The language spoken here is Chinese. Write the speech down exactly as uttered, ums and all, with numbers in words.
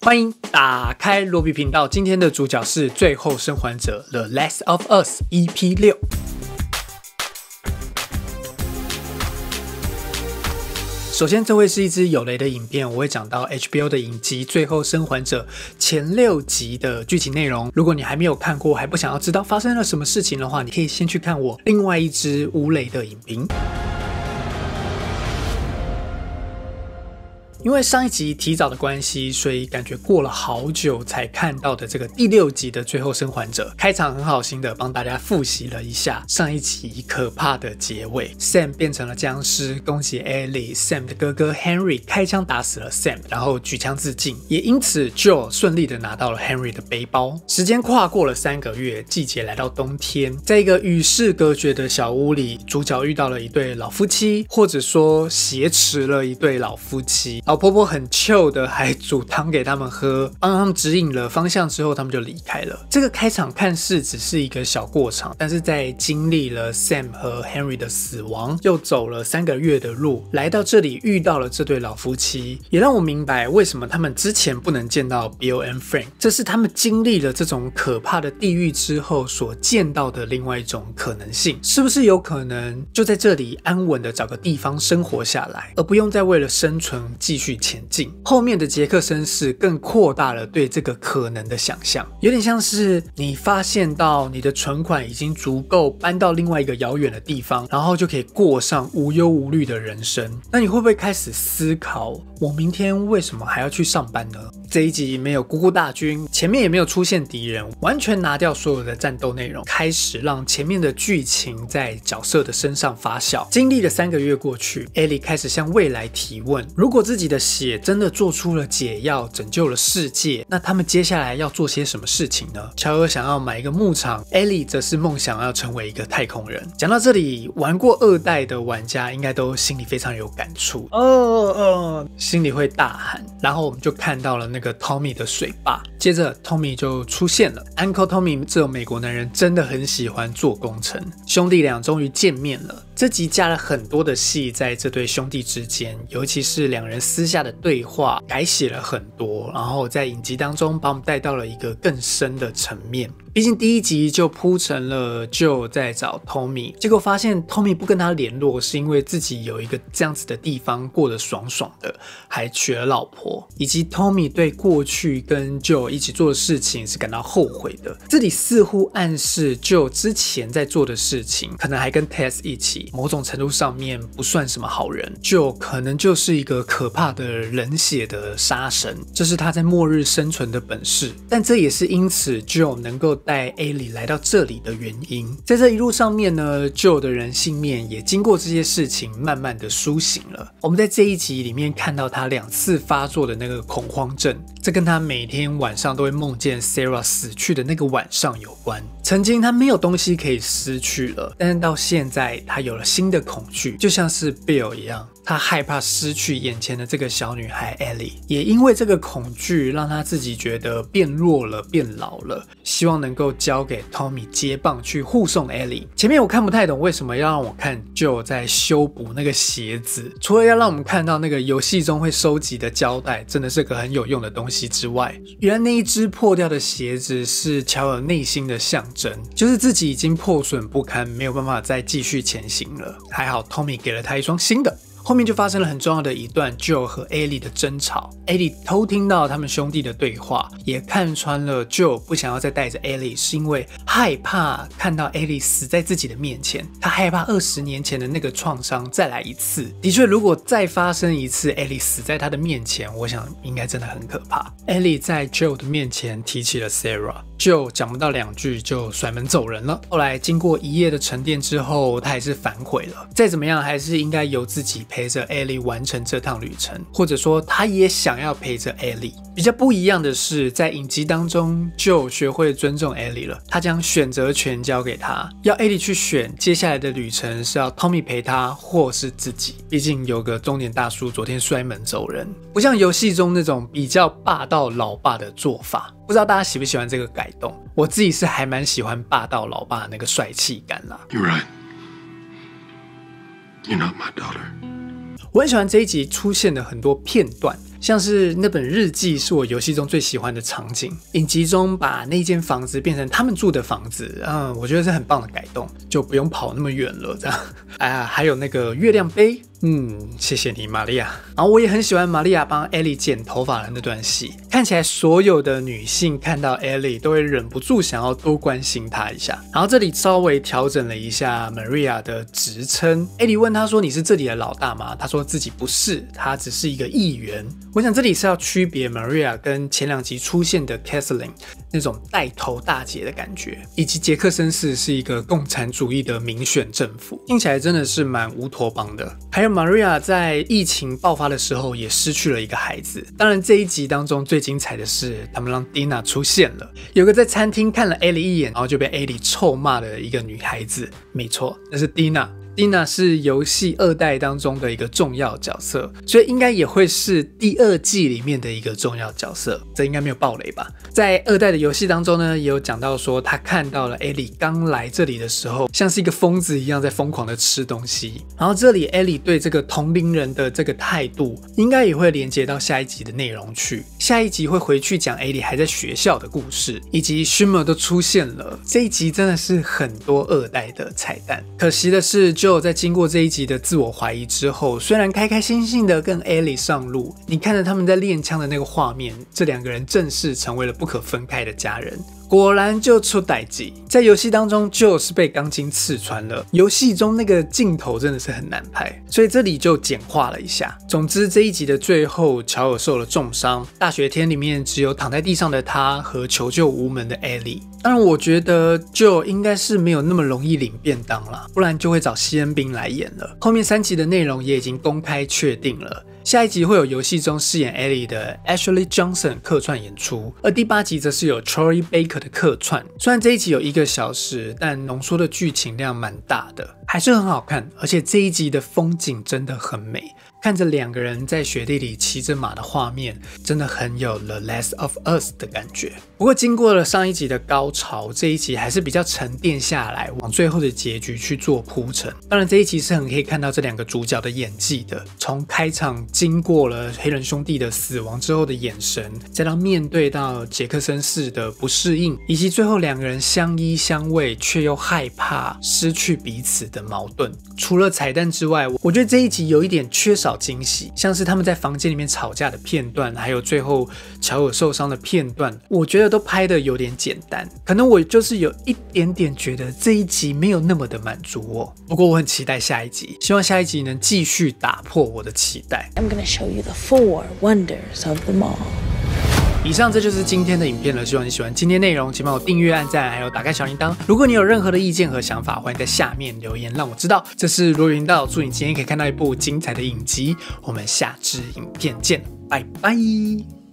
欢迎打开罗比频道，今天的主角是最后生还者 The Last of Us E P 六。首先，这会是一支有雷的影片，我会讲到 H B O 的影集《最后生还者》前六集的剧情内容。如果你还没有看过，还不想要知道发生了什么事情的话，你可以先去看我另外一支无雷的影评。因为上一集提早的关系，所以感觉过了好久才看到的这个第六集的《最后生还者》开场很好心的帮大家复习了一下上一集可怕的结尾。Sam 变成了僵尸，恭喜 Ellie。Sam 的哥哥 Henry 开枪打死了 Sam， 然后举枪自尽，也因此 Joel 顺利的拿到了 Henry 的背包。时间跨过了三个月，季节来到冬天，在一个与世隔绝的小屋里，主角遇到了一对老夫妻，或者说挟持了一对老夫妻。老婆婆很 chill 的还煮汤给他们喝，帮他们指引了方向之后，他们就离开了。这个开场看似只是一个小过场，但是在经历了 Sam 和 Henry 的死亡，又走了三个月的路，来到这里遇到了这对老夫妻，也让我明白为什么他们之前不能见到 Bill and Frank， 这是他们经历了这种可怕的地狱之后所见到的另外一种可能性。是不是有可能就在这里安稳的找个地方生活下来，而不用再为了生存继续前进？后面的杰克绅士更扩大了对这个可能的想象，有点像是你发现到你的存款已经足够搬到另外一个遥远的地方，然后就可以过上无忧无虑的人生。那你会不会开始思考，我明天为什么还要去上班呢？这一集没有姑姑大军，前面也没有出现敌人，完全拿掉所有的战斗内容，开始让前面的剧情在角色的身上发酵。经历了三个月过去， Ellie 开始向未来提问，如果自己的血真的做出了解药，拯救了世界，那他们接下来要做些什么事情呢？乔尔想要买一个牧场， Ellie 则是梦想要成为一个太空人。讲到这里，玩过二代的玩家应该都心里非常有感触，哦哦，心里会大喊。然后我们就看到了那个 Tommy 的水坝，接着 Tommy 就出现了。 Uncle Tommy 这种美国男人真的很喜欢做工程，兄弟俩终于见面了。这集加了很多的戏在这对兄弟之间，尤其是两人私下的对话改写了很多，然后在影集当中把我们带到了一个更深的层面。毕竟第一集就铺成了 Joe 在找 Tommy， 结果发现 Tommy 不跟他联络，是因为自己有一个这样子的地方过得爽爽的，还娶了老婆，以及 Tommy 对过去跟 Joe 一起做的事情是感到后悔的。这里似乎暗示 Joe 之前在做的事情可能还跟 Tess 一起，某种程度上面不算什么好人。 Joe 可能就是一个可怕的冷血的杀神，这是他在末日生存的本事，但这也是因此 Joe 能够带 Ellie 来到这里的原因。在这一路上面呢， Joe 的人性面也经过这些事情慢慢的苏醒了。我们在这一集里面看到他两次发作的那个恐慌症，这跟他每天晚上都会梦见 Sarah 死去的那个晚上有关。曾经他没有东西可以失去了，但是到现在他有了新的恐惧，就像是 Bill 一样，他害怕失去眼前的这个小女孩 Ellie， 也因为这个恐惧让他自己觉得变弱了，变老了，希望能够交给 Tommy 接棒去护送 Ellie。 前面我看不太懂为什么要让我看 Joe 在修补那个鞋子，除了要让我们看到那个游戏中会收集的胶带真的是个很有用的东西之外，原来那一只破掉的鞋子是乔尔内心的象征，就是自己已经破损不堪，没有办法再继续前行了。还好 Tommy 给了他一双新的。后面就发生了很重要的一段 Joe 和 Ellie 的争吵。 Ellie 偷听到他们兄弟的对话，也看穿了 Joe 不想要再带着 Ellie 是因为害怕看到 Ellie 死在自己的面前，他害怕二十年前的那个创伤再来一次。的确，如果再发生一次 Ellie 死在他的面前，我想应该真的很可怕。 Ellie 在 Joe 的面前提起了 Sarah， Joe 讲不到两句就甩门走人了。后来经过一夜的沉淀之后，他还是反悔了，再怎么样还是应该由自己陪着 Ellie 完成这趟旅程，或者说他也想要陪着 Ellie。 比较不一样的是，在影集当中 Joe 学会尊重 Ellie 了，他将选择权交给他，要 Ellie 去选接下来的旅程是要 Tommy 陪他或是自己。毕竟有个中年大叔昨天摔门走人，不像游戏中那种比较霸道老爸的做法。不知道大家喜不喜欢这个改动，我自己是还蛮喜欢霸道老爸那个帅气感啦。 You're right. You're not my daughter. 我很喜欢这一集出现的很多片段， 像是那本日记是我游戏中最喜欢的场景，影集中把那间房子变成他们住的房子，嗯，我觉得是很棒的改动，就不用跑那么远了，这样。哎呀，还有那个月亮杯。嗯，谢谢你，玛利亚。然后我也很喜欢玛利亚帮 Ellie 剪头发的那段戏，看起来所有的女性看到 Ellie 都会忍不住想要多关心她一下。然后这里稍微调整了一下 Maria 的职称 ，Ellie 问她说：“你是这里的老大吗？”她说自己不是，她只是一个议员。我想这里是要区别 Maria 跟前两集出现的 Kathleen 那种带头大姐的感觉，以及杰克绅士是一个共产主义的民选政府，听起来真的是蛮乌托邦的。还有 Maria 在疫情爆发的时候也失去了一个孩子。当然这一集当中最精彩的是他们让 Dina 出现了，有个在餐厅看了 Ellie 一眼，然后就被 Ellie 臭骂的一个女孩子，没错，那是 Dina。Dina 是游戏二代当中的一个重要角色，所以应该也会是第二季里面的一个重要角色，这应该没有爆雷吧。在二代的游戏当中呢，也有讲到说他看到了 Ellie 刚来这里的时候像是一个疯子一样在疯狂的吃东西，然后这里 Ellie 对这个同龄人的这个态度应该也会连接到下一集的内容去，下一集会回去讲 Ellie 还在学校的故事，以及 Shimmer 都出现了。这一集真的是很多二代的彩蛋，可惜的是就在经过这一集的自我怀疑之后，虽然开开心心的跟 Ellie 上路，你看着他们在练枪的那个画面，这两个人正式成为了不可分开的家人。果然就出代志，在游戏当中就是被钢筋刺穿了，游戏中那个镜头真的是很难拍，所以这里就简化了一下。总之这一集的最后，乔尔受了重伤，大雪天里面只有躺在地上的他和求救无门的 Ellie。当然我觉得就应该是没有那么容易领便当啦，不然就会找西恩宾来演了。后面三集的内容也已经公开确定了，下一集会有游戏中饰演 Ellie 的 Ashley Johnson 客串演出，而第八集则是有 Troy Baker 的客串。虽然这一集有一个小时，但浓缩的剧情量蛮大的，还是很好看，而且这一集的风景真的很美，看着两个人在雪地里骑着马的画面，真的很有 The Last of Us 的感觉。不过经过了上一集的高潮，这一集还是比较沉淀下来，往最后的结局去做铺陈。当然这一集是很可以看到这两个主角的演技的，从开场经过了黑人兄弟的死亡之后的眼神，再到面对到杰克绅士的不适应，以及最后两个人相依相偎却又害怕失去彼此的矛盾。除了彩蛋之外，我觉得这一集有一点缺少惊喜，像是他们在房间里面吵架的片段，还有最后乔尔受伤的片段，我觉得都拍得有点简单，可能我就是有一点点觉得这一集没有那么的满足我。不过我很期待下一集，希望下一集能继续打破我的期待。 I'm gonna show you the four wonders of the mall。 以上这就是今天的影片了，希望你喜欢今天内容，请帮我订阅、按赞，还有打开小铃铛。如果你有任何的意见和想法，欢迎在下面留言让我知道。这是罗云道，祝你今天可以看到一部精彩的影集，我们下支影片见，拜拜。